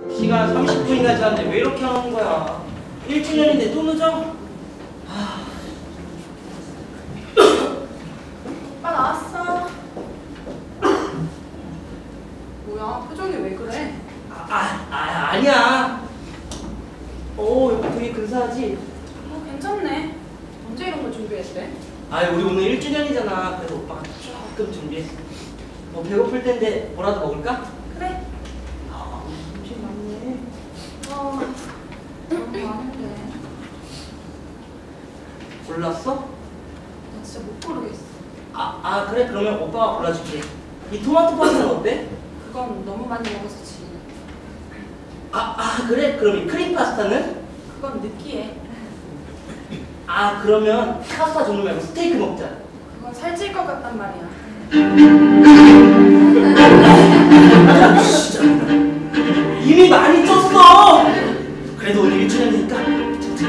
시간 30분이나 지났는데 왜 이렇게 하는 거야? 1주년인데 또 늦어? 오빠 나왔어. 뭐야, 표정이 왜 그래? 아니야. 이거 되게 근사하지? 괜찮네. 언제 이런 거 준비했대? 우리 오늘 1주년이잖아. 그래서 오빠가 조금 준비했어. 배고플 텐데 뭐라도 먹을까? 그래. 음식 많네. 너무 많은데. 골랐어? 나 진짜 못 고르겠어. 그래. 그러면 오빠가 골라줄게. 이 토마토 파스타는 어때? 그건 너무 많이 먹어서 지. 그래. 그럼 이 크림 파스타는? 그건 느끼해. 그러면 파스타 종류 말고 스테이크 먹자. 그건 살찔 것 같단 말이야. 진짜 이미 많이 쪘어. 그래도 오늘 1주년이니까.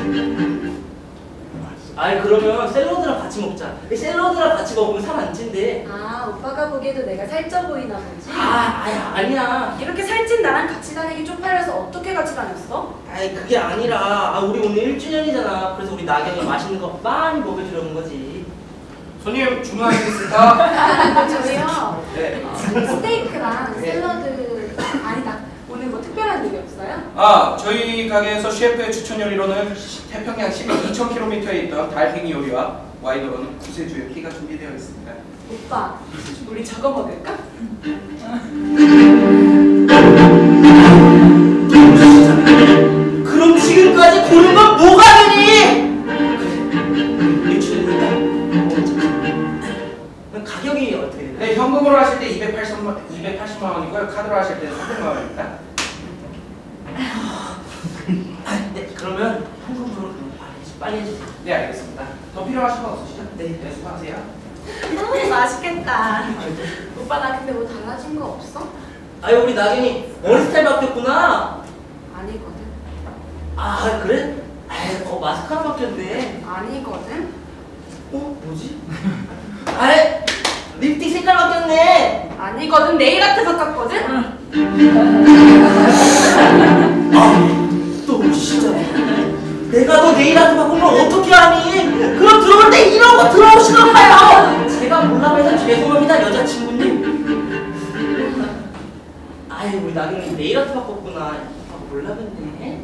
그러면 샐러드랑 같이 먹자. 샐러드랑 같이 먹으면 살 안 찐대. 오빠가 보기에도 내가 살쪄 보이나 보지? 아니야. 이렇게 살찐 나랑 같이 다니기 쪽팔려서 어떻게 같이 다녔어? 그게 아니라 우리 오늘 1주년이잖아. 그래서 우리 나경이 맛있는 거 많이 먹여주려는 거지. 손님 주문하시겠습니까? 저희요. 네. 스테이크랑 네. 샐러드 아니다. 오늘 뭐 특별한 일이 없어요? 저희 가게에서 셰프의 추천 요리로는 태평양 12,000km에 있던 달팽이 요리와 와인으로는 구세주의 피가 준비되어 있습니다. 오빠, 우리 저거 먹을까? 그럼 지금까지 고른 건 뭐가 되니? 그래, 1주년이니까 가격이 어떻게 되나? 네, 현금으로 하실 때 280만 원이고요. 카드로 하실 때는 300만 원입니다. 네, 그러면 현금으로 빨리 해주세요. 네, 알겠습니다. 더 필요하신 건 없으시죠? 네. 수고하세요. 맛있겠다. 오빠 나 근데 뭐 달라진 거 없어? 우리 나경이 머리 스타일 바뀌었구나. 아니거든. 그래? 마스카라 바뀌었네. 아니거든. 뭐지? 립스틱 색깔 바뀌었네. 아니거든. 네일 아트 바꿨거든. 또 진짜 내가 너 네일 아트 바꾼 걸 어떻게 아니? 그럼 들어올 때 이런 거 들어오시던가요? 제가 몰라서 해서 죄송합니다, 여자친구님. 우리 나경이 네일 아트 바꿨구나. 몰라봤네.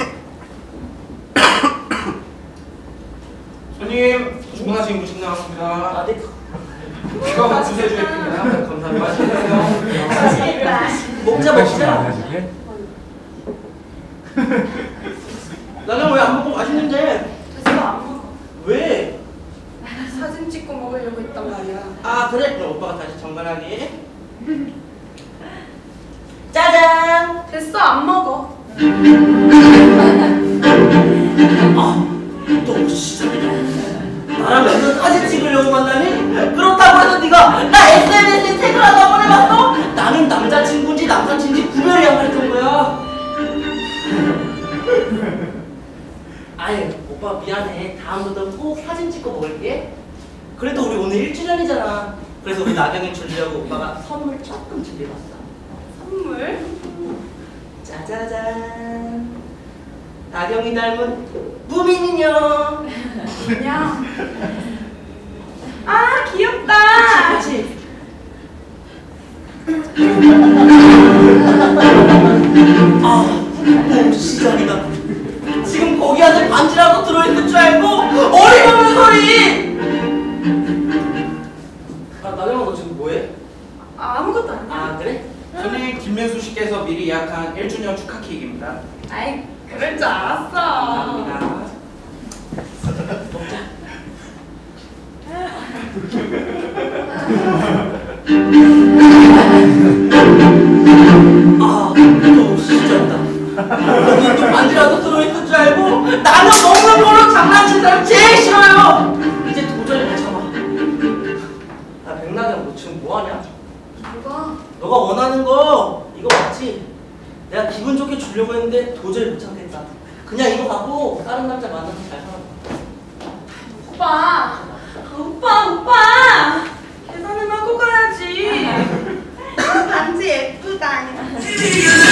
손님 주문하신 음식 나왔습니다. 네. 이거 구세주의 피입니다. 감사합니다. 맛있네요. 맛있겠다. 먹자. 나경 왜 안 먹고 맛있는데? 그래서 안 먹어. 왜? 사진 찍고 먹으려고 했단 말이야. 그래? 그럼 오빠가 다시 정갈하게. 짜잔! 됐어, 안 먹어. 또 시작이다. 나랑 맨날 사진 찍으려고 만나니? 그렇다고 해서 네가 나 SNS에 태그라도 한번 해봤어? 나는 남자친구인지 남사친인지 구별이 안 갔던 거야. 오빠 미안해. 다음부터 꼭 사진 찍고 먹을게. 그래도 우리 오늘 1주년이잖아. 그래서 우리 나경이 주려고 오빠가 선물 조금 준비해봤어. 선물? 짜자잔. 나경이 닮은 무민 인형. 인형. 귀엽다. 그치? 시작이다. 지금 거기 안에 반지라도 들어있는 줄 알고 어림없는 소리! 나경아 너 지금 뭐해? 아무것도 아니야. 그래? 손님 김민수 씨께서 미리 예약한 1주년 축하 케이크입니다. 그럴 줄 알았어. 감사합니다. 먹자. 또 시작이다. 여기 또 반지라도 들어있는 줄 알고 나는 먹는 걸로 장난치는 사람 제일 싫어요. 이제 도저히 못 참아. 백나경 너 지금 뭐하냐? 뭐가? 너가 원하는 거 이거 맞지? 내가 기분 좋게 주려고 했는데 도저히 못 참겠다. 그냥 이거 갖고 다른 남자 만나서 잘 살아. 오빠! 계산은 하고 가야지. 반지 예쁘다.